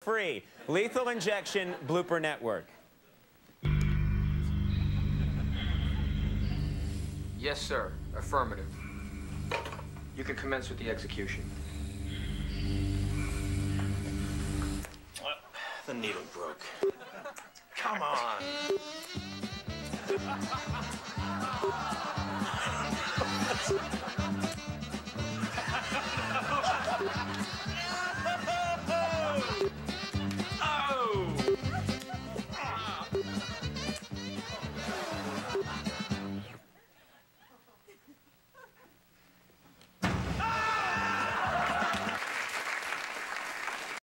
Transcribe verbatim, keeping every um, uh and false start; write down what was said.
Free. Lethal Injection Blooper Network. Yes, sir. Affirmative. You can commence with the execution. The needle broke. Come on.